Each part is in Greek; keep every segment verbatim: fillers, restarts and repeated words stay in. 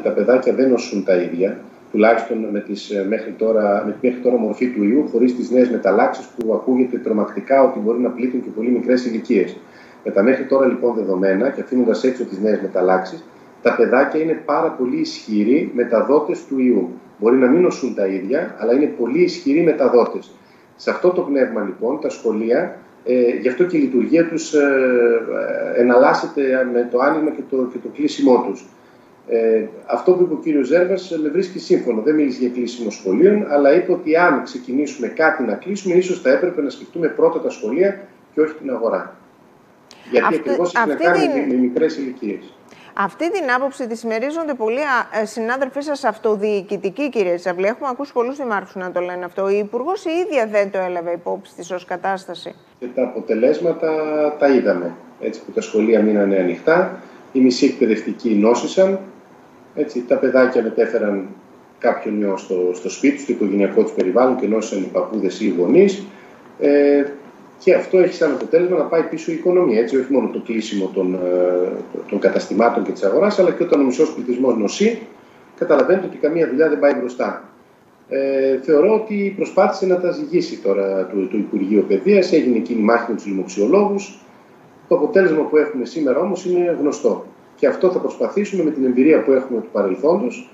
τα παιδάκια δεν νοσούν τα ίδια, τουλάχιστον με, τις, μέχρι, τώρα, με τη μέχρι τώρα μορφή του ιού, χωρίς τις νέες μεταλλάξεις που ακούγεται τρομακτικά ότι μπορεί να πλήττουν και πολύ μικρές ηλικίες. Με τα μέχρι τώρα λοιπόν δεδομένα και αφήνοντας έξω τις νέες μεταλλάξεις, τα παιδάκια είναι πάρα πολύ ισχυροί μεταδότες του ιού. Μπορεί να μην νοσούν τα ίδια, αλλά είναι πολύ ισχυροί μεταδότες. Σε αυτό το πνεύμα λοιπόν τα σχολεία, ε, γι' αυτό και η λειτουργία τους ε, ε, εναλλάσσεται με το άνοιγμα και το, και το κλείσιμό τους. Ε, αυτό που είπε ο κύριος Ζέρβας με βρίσκει σύμφωνο. Δεν μίλησε για κλείσιμο σχολείων, αλλά είπε ότι αν ξεκινήσουμε κάτι να κλείσουμε, ίσως θα έπρεπε να σκεφτούμε πρώτα τα σχολεία και όχι την αγορά. Γιατί αυτή, ακριβώς έχει να κάνει την... με μικρές ηλικίες. Αυτή την άποψη τη συμμερίζονται πολλοί συνάδελφοί σας αυτοδιοικητικοί, κύριε Τσαβλή. Έχουμε ακούσει πολλούς δημάρχους να το λένε αυτό. Η Υπουργός η ίδια δεν το έλαβε υπόψη της ως κατάσταση. Και τα αποτελέσματα τα είδαμε. Έτσι που τα σχολεία μείνανε ανοιχτά, οι μισοί εκπαιδευτικοί νόσησαν, έτσι, τα παιδάκια μετέφεραν κάποιον ιό στο, στο σπίτι του, στο οικογενειακό του περιβάλλον και νόσησαν οι παππούδες ή οι γονείς. Ε, Και αυτό έχει σαν αποτέλεσμα να πάει πίσω η οικονομία. Έτσι, όχι μόνο το κλείσιμο των, των καταστημάτων και της αγοράς, αλλά και όταν ο μισός πληθυσμός νοσεί, καταλαβαίνετε ότι καμία δουλειά δεν πάει μπροστά. Ε, θεωρώ ότι προσπάθησε να τα ζυγίσει τώρα το, το Υπουργείο Παιδείας, έγινε εκείνη η μάχη με τους λοιμοξιολόγους. Το αποτέλεσμα που έχουμε σήμερα όμως είναι γνωστό. Και αυτό θα προσπαθήσουμε με την εμπειρία που έχουμε του παρελθόντος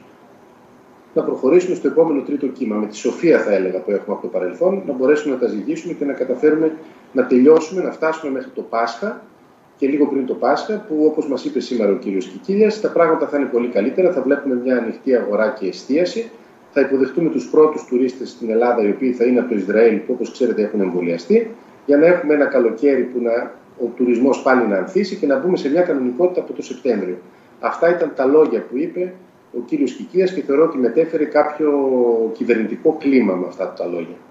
να προχωρήσουμε στο επόμενο τρίτο κύμα. Με τη σοφία, θα έλεγα, που έχουμε από το παρελθόν, να μπορέσουμε να τα ζυγίσουμε και να καταφέρουμε να τελειώσουμε, να φτάσουμε μέχρι το Πάσχα και λίγο πριν το Πάσχα, που όπως μας είπε σήμερα ο κύριος Κικίλιας, τα πράγματα θα είναι πολύ καλύτερα. Θα βλέπουμε μια ανοιχτή αγορά και εστίαση. Θα υποδεχτούμε τους πρώτους τουρίστες στην Ελλάδα, οι οποίοι θα είναι από το Ισραήλ, που όπως ξέρετε έχουν εμβολιαστεί, για να έχουμε ένα καλοκαίρι που να, ο τουρισμός πάλι να ανθίσει και να μπούμε σε μια κανονικότητα από το Σεπτέμβριο. Αυτά ήταν τα λόγια που είπε ο κύριος Κικίλιας και θεωρώ ότι μετέφερε κάποιο κυβερνητικό κλίμα με αυτά τα λόγια.